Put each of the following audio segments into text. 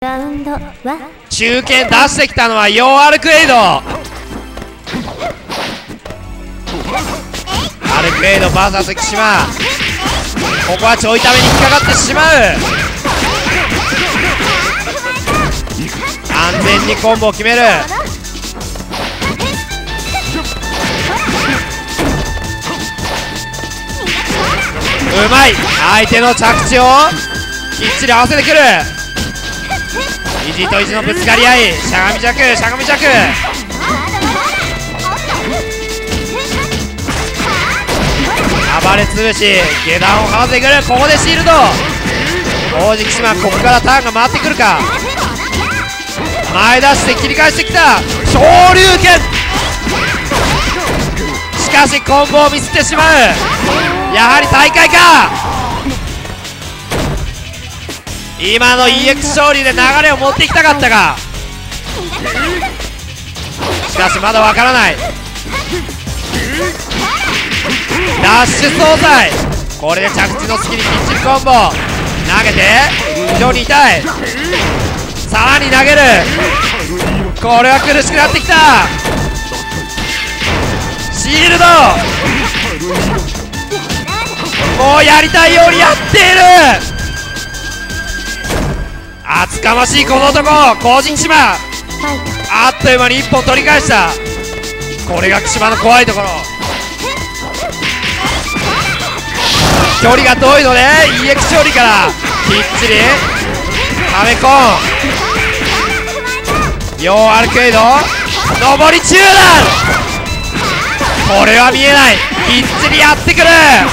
ラウンドは中堅出してきたのはヨーアルクエイド。アルクエイド VS 木島。ここはちょいために引っかかってしまう。安全にコンボを決める。うまい。相手の着地をきっちり合わせてくる。意地と意地のぶつかり合い。しゃがみ弱、しゃがみ弱。暴れ潰し、下段を離せてくる。ここでシールド。王子木島、ここからターンが回ってくるか。前出して切り返してきた。昇竜拳。しかしコンボをミスってしまう。やはり大会か。今の EX 勝利で流れを持っていきたかったが、しかしまだわからない。ダッシュ総裁。これで着地の隙にきっちりコンボ投げて、非常に痛い。さらに投げる。これは苦しくなってきた。シールド。もうやりたいようにやっている。厚かましいこの男、後陣木島。あっという間に1本取り返した。これが木島の怖いところ。距離が遠いので EX 勝利からきっちりはめ込ん。ヨーアルクエイド上り中段。これは見えない。きっちりやってくる。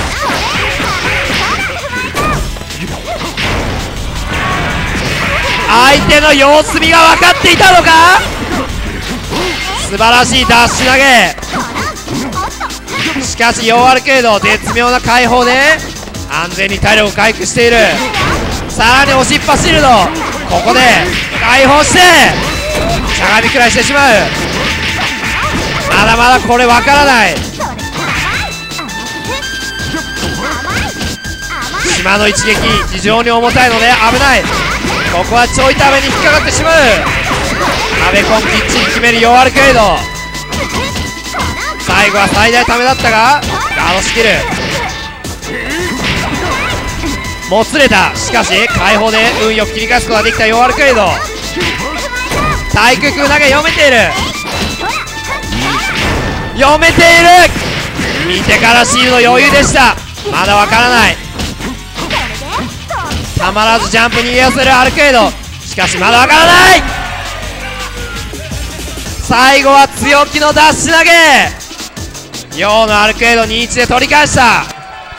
相手の様子見が分かっていたのか。素晴らしいダッシュ投げ。しかしヨーアルケード絶妙な解放で安全に体力を回復している。さらに押しっぱシールド。ここで解放してしゃがみくらいしてしまう。まだまだこれ分からない。島の一撃非常に重たいので危ない。ここはちょいために引っかかってしまう。アベコンきっちり決めるヨーアルクエイド。最後は最大ためだったがガードスキルもつれた。しかし解放で運よく切り返すことができたヨーアルクエイド。対空空投げ読めている。読めている。見てからシールド余裕でした。まだわからない。たまらずジャンプに逃げ寄せるアルクエイド。しかしまだわからない。最後は強気のダッシュ投げ。ヨーのアルクエイド 2-1 で取り返した。